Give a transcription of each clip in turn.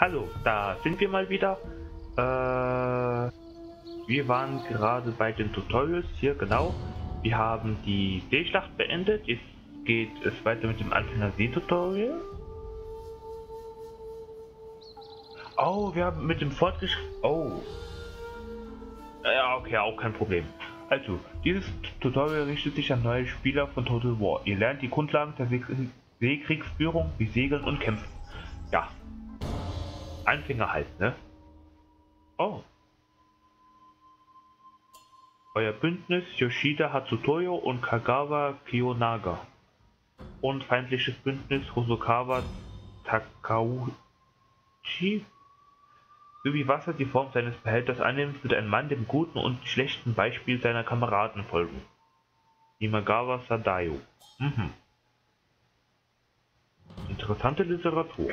Hallo, da sind wir mal wieder. Wir waren gerade bei den Tutorials hier, genau. Wir haben die Seeschlacht beendet. Jetzt geht es weiter mit dem Anfänger See-Tutorial. Oh, wir haben mit dem Fortgeschritt. Oh. Ja, okay, auch kein Problem. Also, dieses Tutorial richtet sich an neue Spieler von Total War. Ihr lernt die Grundlagen der Seekriegsführung wie Segeln und Kämpfen. Ja. Anfänger halt, ne? Oh. Euer Bündnis Yoshida Hatsutoyo und Kagawa Kiyonaga. Und feindliches Bündnis Hosokawa Takauchi. So wie Wasser die Form seines Behälters annimmt, wird ein Mann dem guten und schlechten Beispiel seiner Kameraden folgen. Imagawa Sadayo. Interessante Literatur.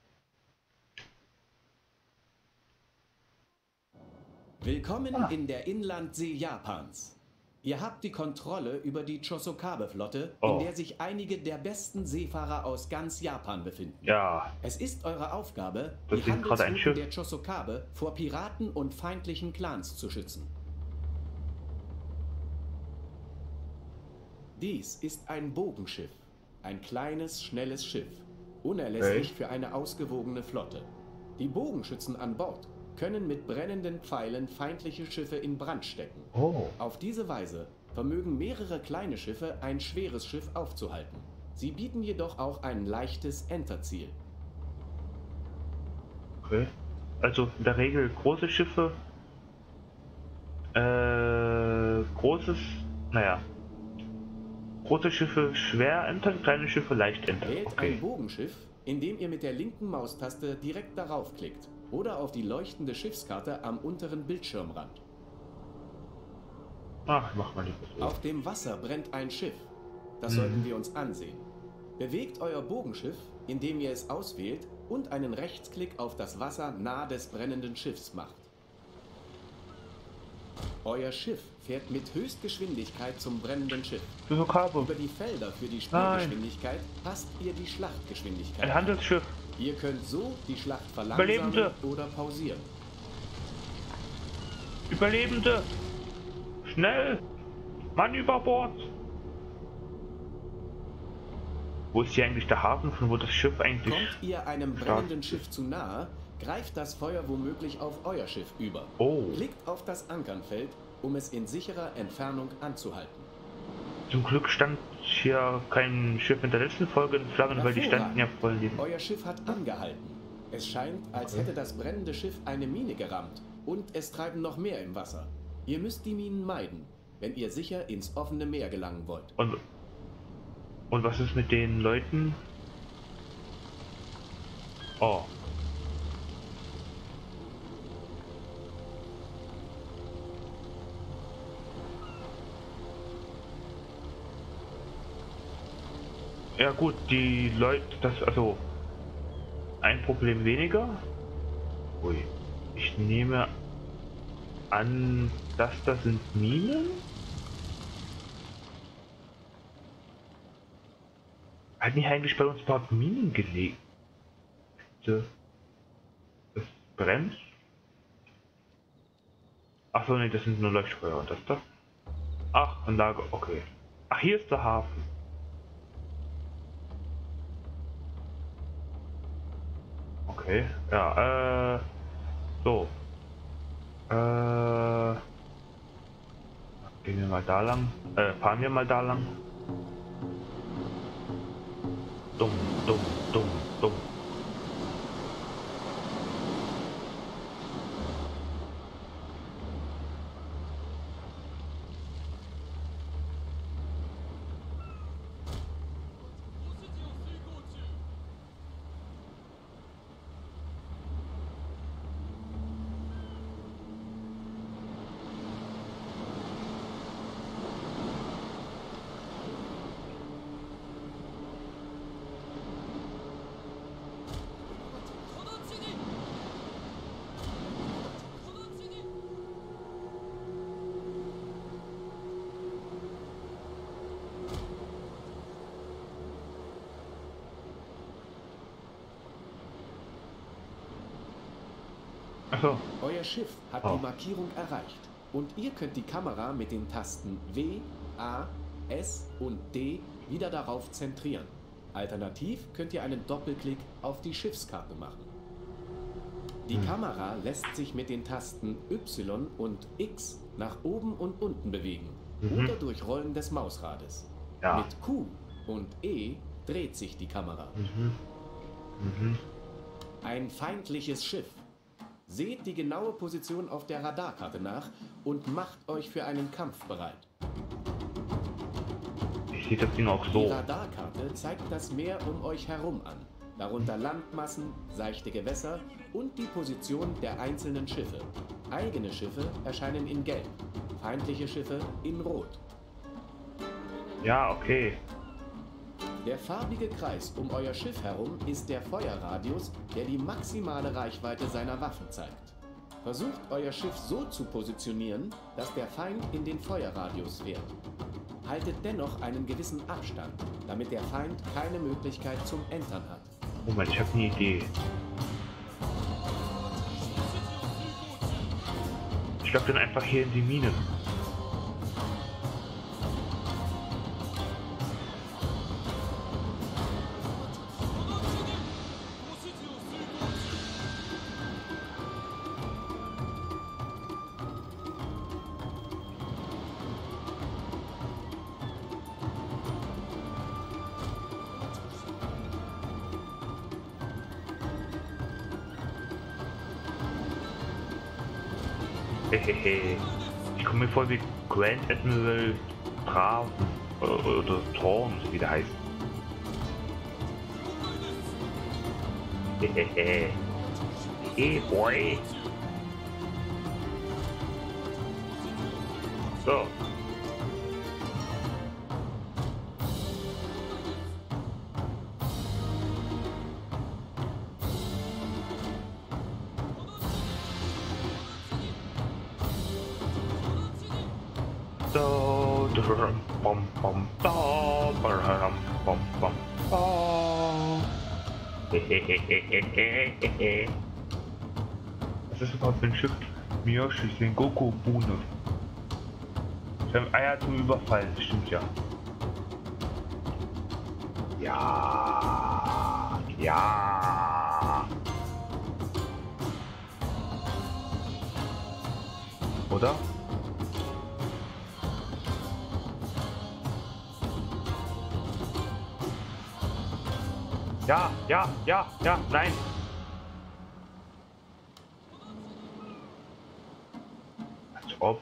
Willkommen in der Inlandsee Japans. Ihr habt die Kontrolle über die Chosokabe-Flotte, in der sich einige der besten Seefahrer aus ganz Japan befinden. Ja. Es ist eure Aufgabe, Das die ist gerade ein Schiff. Handelsrouten der Chosokabe vor Piraten und feindlichen Clans zu schützen. Dies ist ein Bogenschiff. Ein kleines, schnelles Schiff. Unerlässlich für eine ausgewogene Flotte. Die Bogenschützen an Bord können mit brennenden Pfeilen feindliche Schiffe in Brand stecken. Auf diese Weise vermögen mehrere kleine Schiffe ein schweres Schiff aufzuhalten. Sie bieten jedoch auch ein leichtes Enterziel. Okay. Also in der Regel große Schiffe, große Schiffe schwer entern, kleine Schiffe leicht entern. Wählt ein Bogenschiff, indem ihr mit der linken Maustaste direkt darauf klickt oder auf die leuchtende Schiffskarte am unteren Bildschirmrand. Ach, mach mal lieber so. Auf dem Wasser brennt ein Schiff. Das sollten wir uns ansehen. Bewegt euer Bogenschiff, indem ihr es auswählt und einen Rechtsklick auf das Wasser nahe des brennenden Schiffs macht. Euer Schiff fährt mit Höchstgeschwindigkeit zum brennenden Schiff. Über die Felder für die Spielgeschwindigkeit passt ihr die Schlachtgeschwindigkeit. Ein Handelsschiff. Ihr könnt so die Schlacht verlangsamen oder pausieren. Überlebende! Schnell! Mann über Bord! Wo ist hier eigentlich der Hafen, von wo das Schiff eigentlich... Kommt ihr einem brennenden Schiff zu nahe, greift das Feuer womöglich auf euer Schiff über. Klickt auf das Ankernfeld, um es in sicherer Entfernung anzuhalten. Zum Glück stand hier kein Schiff in der letzten Folge in Flammen, weil die standen ja voll neben. Euer Schiff hat angehalten. Es scheint, als hätte das brennende Schiff eine Mine gerammt und es treiben noch mehr im Wasser. Ihr müsst die Minen meiden, wenn ihr sicher ins offene Meer gelangen wollt. Und was ist mit den Leuten? Oh. Ja gut, die Leute, also ein Problem weniger. Ui, ich nehme an, das sind Minen. Hat nicht eigentlich bei uns überhaupt Minen gelegt? Es brennt. Ach so, nee, das sind nur Leuchtfeuer. Und das da? Ach, Anlage, okay. Ach, hier ist der Hafen. Okay, ja, so. Gehen wir mal da lang. Fahren wir mal da lang. Dumm, dumm, dumm, dumm. Achso. Euer Schiff hat die Markierung erreicht und ihr könnt die Kamera mit den Tasten W, A, S und D wieder darauf zentrieren. Alternativ könnt ihr einen Doppelklick auf die Schiffskarte machen. Die Kamera lässt sich mit den Tasten Y und X nach oben und unten bewegen oder durch Rollen des Mausrades. Ja. Mit Q und E dreht sich die Kamera. Ein feindliches Schiff. Seht die genaue Position auf der Radarkarte nach und macht euch für einen Kampf bereit. Ich sehe das Ding auch Die so. Radarkarte zeigt das Meer um euch herum an, darunter Landmassen, seichte Gewässer und die Position der einzelnen Schiffe. Eigene Schiffe erscheinen in Gelb, feindliche Schiffe in Rot. Ja, okay. Der farbige Kreis um euer Schiff herum ist der Feuerradius, der die maximale Reichweite seiner Waffen zeigt. Versucht euer Schiff so zu positionieren, dass der Feind in den Feuerradius fährt. Haltet dennoch einen gewissen Abstand, damit der Feind keine Möglichkeit zum Entern hat. Moment, ich habe eine Idee. Ich glaube dann einfach hier in die Minen. Hehehe. Ich komme mir vor wie Grand Admiral Draven oder Thorn, wie der heißt. Hehehe. Hey boy. So. Bom, bom, bom, bom, bom, bom. Was ist überhaupt für ein Schiff? Miyoshi, den Goku-Bune. Sie haben Eier zum Überfall, das stimmt ja. Ja. Ja. Oder? Ja, ja, ja, ja, nein. Als ob.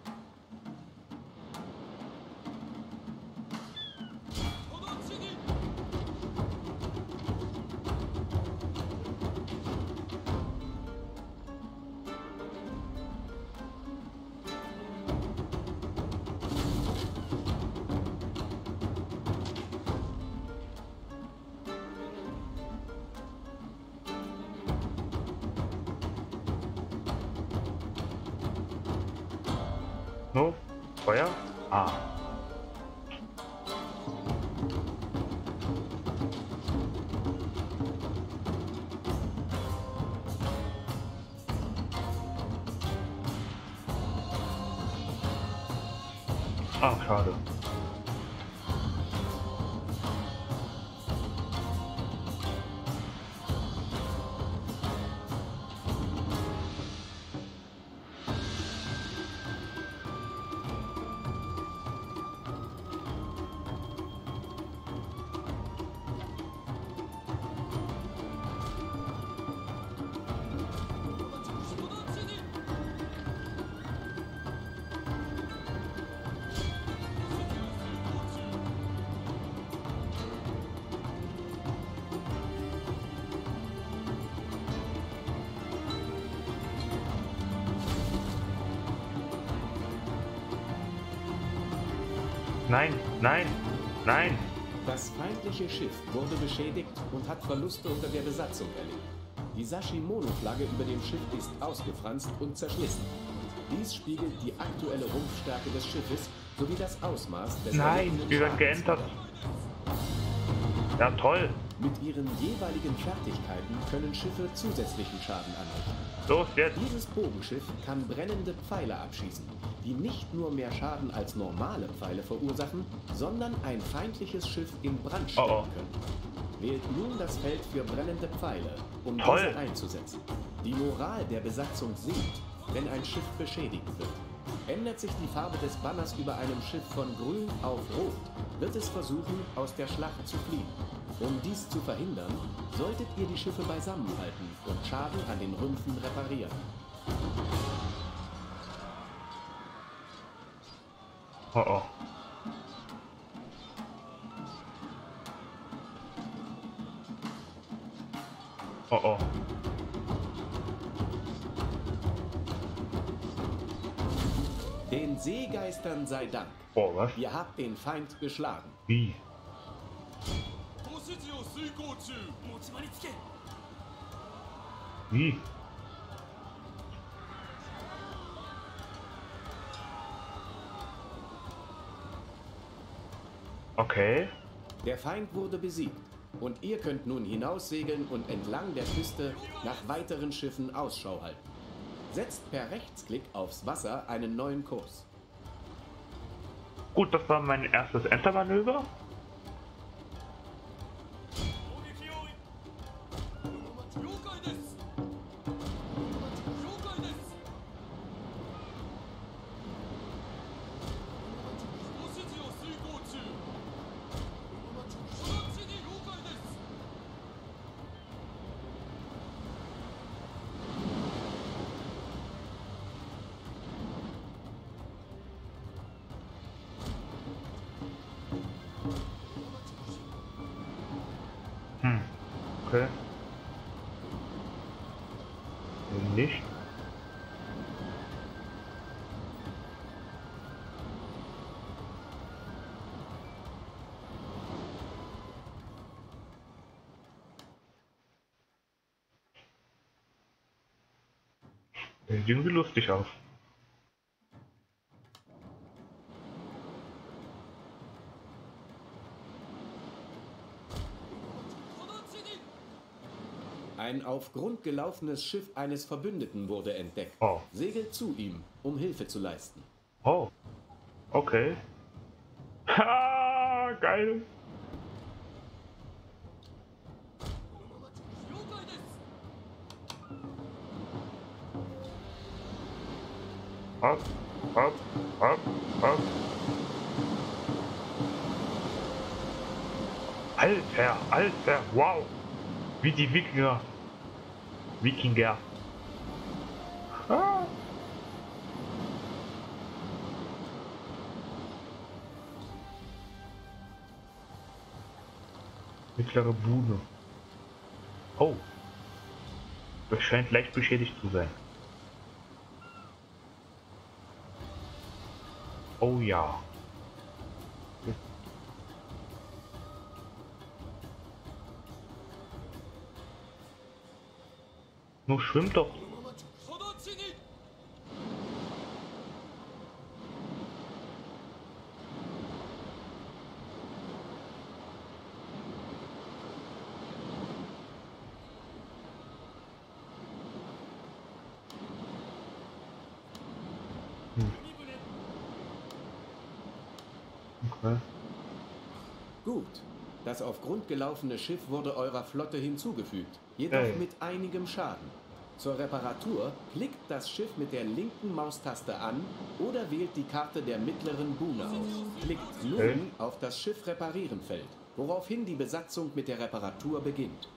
No, Feuer? Ah. Ah, schade. Nein, nein, nein. Das feindliche Schiff wurde beschädigt und hat Verluste unter der Besatzung erlitten. Die Sashimono-Flagge über dem Schiff ist ausgefranst und zerschlissen. Dies spiegelt die aktuelle Rumpfstärke des Schiffes sowie das Ausmaß des Nein, wir werden geändert. Ja, toll. Mit ihren jeweiligen Fertigkeiten können Schiffe zusätzlichen Schaden anrichten. Los, jetzt! Dieses Bogenschiff kann brennende Pfeile abschießen, die nicht nur mehr Schaden als normale Pfeile verursachen, sondern ein feindliches Schiff in Brand stellen können. Wählt nun das Feld für brennende Pfeile, um diese einzusetzen. Die Moral der Besatzung sinkt, wenn ein Schiff beschädigt wird. Ändert sich die Farbe des Banners über einem Schiff von grün auf rot, wird es versuchen, aus der Schlacht zu fliehen. Um dies zu verhindern, solltet ihr die Schiffe beisammenhalten und Schaden an den Rümpfen reparieren. Oh oh. Oh oh. Den Seegeistern sei Dank. Oh, was? Ihr habt den Feind geschlagen. Wie? Wie? Okay. Der Feind wurde besiegt und ihr könnt nun hinaussegeln und entlang der Küste nach weiteren Schiffen Ausschau halten. Setzt per Rechtsklick aufs Wasser einen neuen Kurs. Gut, das war mein erstes Entermanöver. Okay. Nicht. Sieht irgendwie lustig aus. Ein auf Grund gelaufenes Schiff eines Verbündeten wurde entdeckt. Oh. Segelt zu ihm, um Hilfe zu leisten. Oh. Okay. Ha, geil. Hopp, hopp, hopp, hopp. Alter, wow. Wie die Wikinger. Ah. Mittlere Buhne. Oh. Das scheint leicht beschädigt zu sein. Oh ja. Nur schwimmt doch. Okay. Gut. Das auf Grund gelaufene Schiff wurde eurer Flotte hinzugefügt, jedoch mit einigem Schaden. Zur Reparatur klickt das Schiff mit der linken Maustaste an oder wählt die Karte der mittleren Buhne aus. Klickt nun auf das Schiff Reparieren Feld, woraufhin die Besatzung mit der Reparatur beginnt.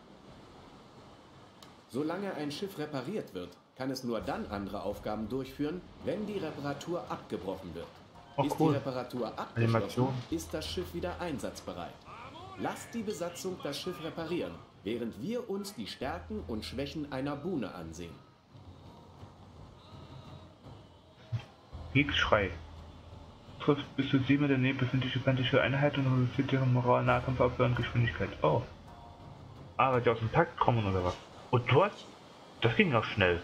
Solange ein Schiff repariert wird, kann es nur dann andere Aufgaben durchführen, wenn die Reparatur abgebrochen wird. Ist die Reparatur abgeschlossen, ist das Schiff wieder einsatzbereit. Lasst die Besatzung das Schiff reparieren, während wir uns die Stärken und Schwächen einer Buhne ansehen. Kriegsschrei. Trifft bis zu 7 daneben befindliche feindliche Einheiten und reduziert deren Moral, Nahkampfabwehr und Geschwindigkeit. Oh. Aber die aus dem Takt kommen oder was? Und was? Das ging auch schnell.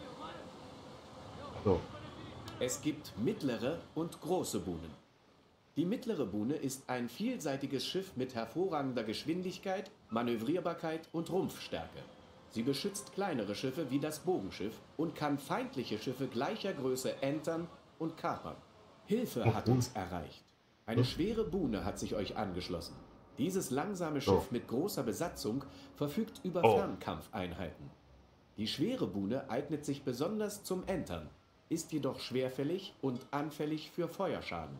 So. Es gibt mittlere und große Buhnen. Die mittlere Bune ist ein vielseitiges Schiff mit hervorragender Geschwindigkeit, Manövrierbarkeit und Rumpfstärke. Sie beschützt kleinere Schiffe wie das Bogenschiff und kann feindliche Schiffe gleicher Größe entern und kapern. Hilfe hat uns erreicht. Eine schwere Bune hat sich euch angeschlossen. Dieses langsame Schiff mit großer Besatzung verfügt über Fernkampfeinheiten. Die schwere Bune eignet sich besonders zum Entern, ist jedoch schwerfällig und anfällig für Feuerschaden.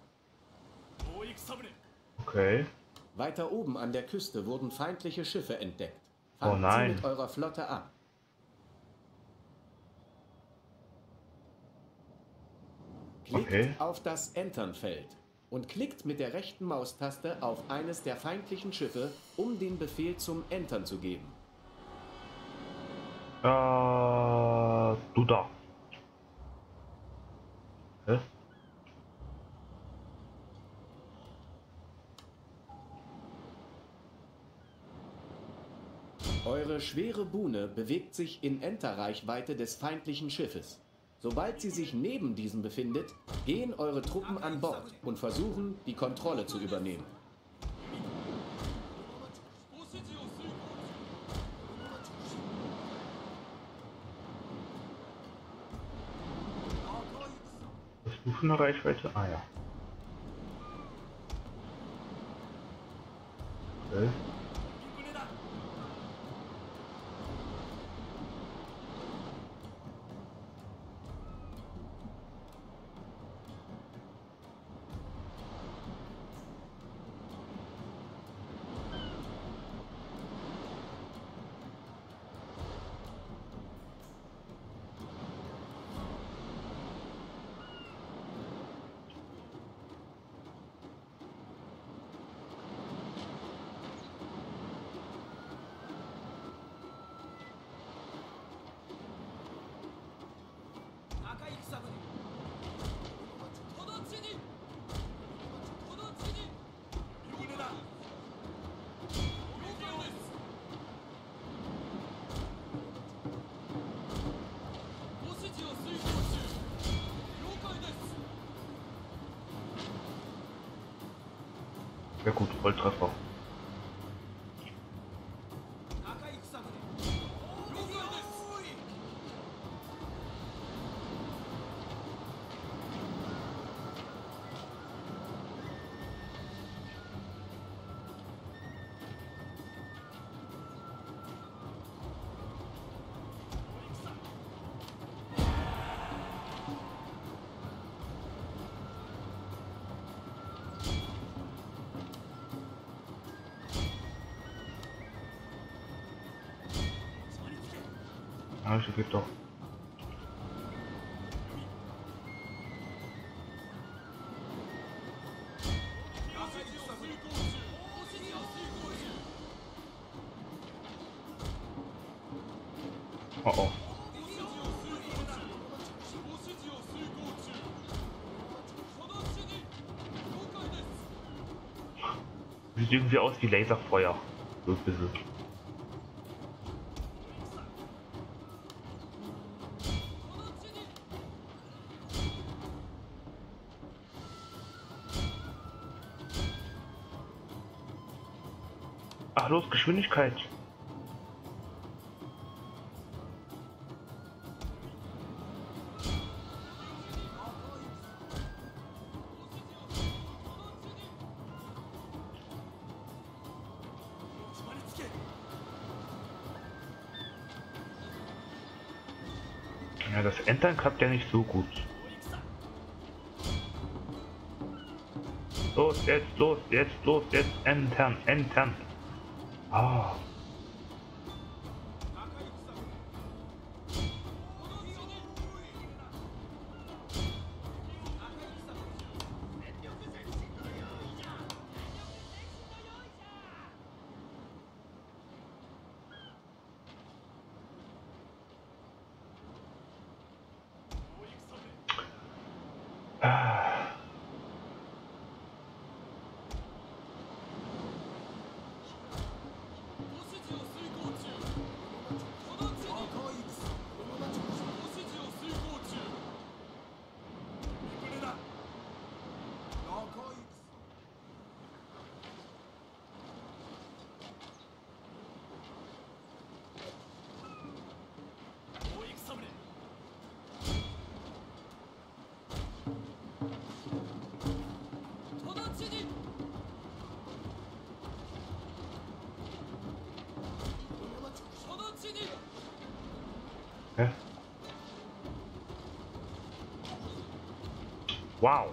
Okay. Weiter oben an der Küste wurden feindliche Schiffe entdeckt. Oh Fangt sie nein. mit eurer Flotte ab. Klickt auf das Entern-Feld und klickt mit der rechten Maustaste auf eines der feindlichen Schiffe, um den Befehl zum Entern zu geben. Du da. Hä? Eure schwere Bune bewegt sich in Enterreichweite des feindlichen Schiffes. Sobald sie sich neben diesem befindet, gehen eure Truppen an Bord und versuchen, die Kontrolle zu übernehmen. Hast du schon eine Reichweite? Ah ja. Okay. Ja gut, Volltreffer. Ah, das geht doch. Oh oh. Sieht irgendwie aus wie Laserfeuer. So ein bisschen. Ach los, Geschwindigkeit. Ja, das Entern klappt ja nicht so gut. Los, jetzt, entern, entern. Ah. Ja. Wow.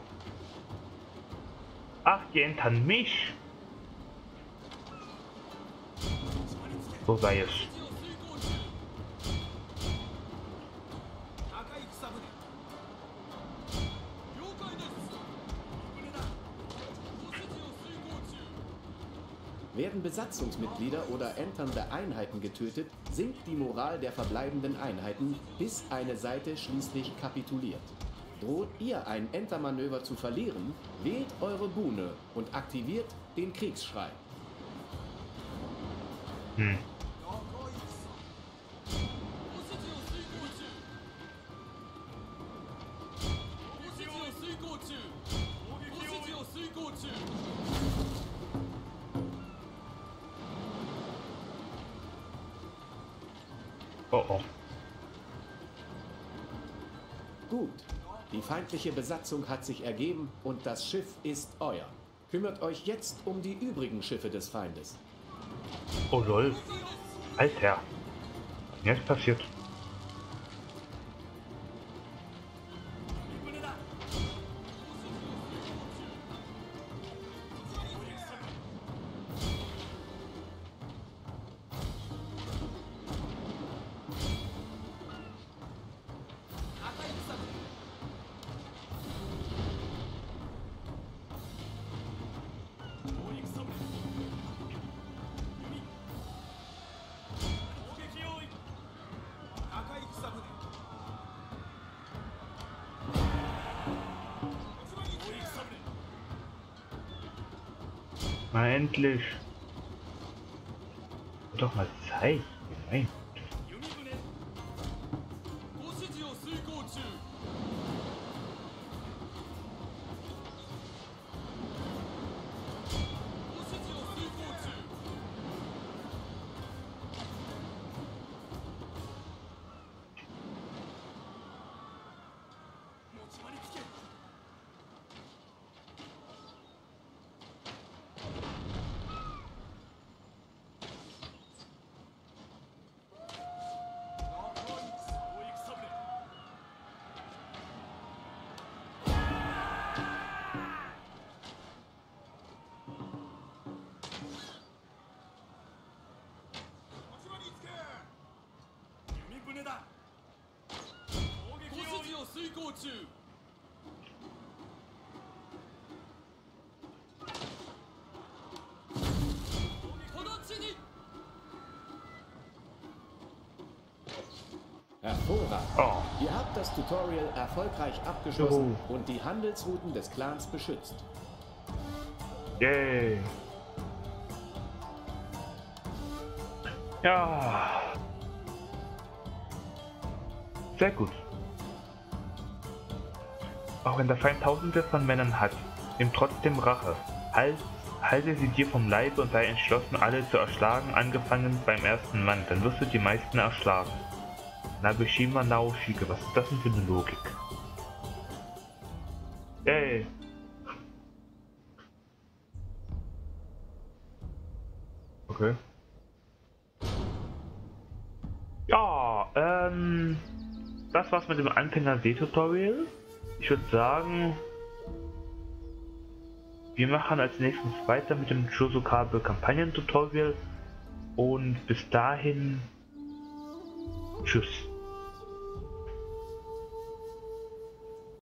Ach, die entern mich. So sei es. Werden Besatzungsmitglieder oder enternde Einheiten getötet, sinkt die Moral der verbleibenden Einheiten, bis eine Seite schließlich kapituliert. Droht ihr ein Entermanöver zu verlieren, wählt eure Bune und aktiviert den Kriegsschrei. Oh oh. Gut, die feindliche Besatzung hat sich ergeben und das Schiff ist euer. Kümmert euch jetzt um die übrigen Schiffe des Feindes. Oh lol. Alter. Jetzt passiert. Na endlich. Doch mal Zeit. Nein. Hervorragend. Oh. Ihr habt das Tutorial erfolgreich abgeschlossen und die Handelsrouten des Clans beschützt. Yay. Ja. Sehr gut. Auch wenn der Feind Tausende von Männern hat, nimm trotzdem Rache. Halte sie dir vom Leibe und sei entschlossen, alle zu erschlagen, angefangen beim ersten Mann. Dann wirst du die meisten erschlagen. Nabeshima Naoshige, was ist das denn für eine Logik? Yay! Okay. Ja, das war's mit dem Anfänger-See-Tutorial. Ich würde sagen, wir machen als nächstes weiter mit dem Chosokabe Kampagnen-Tutorial und bis dahin, tschüss.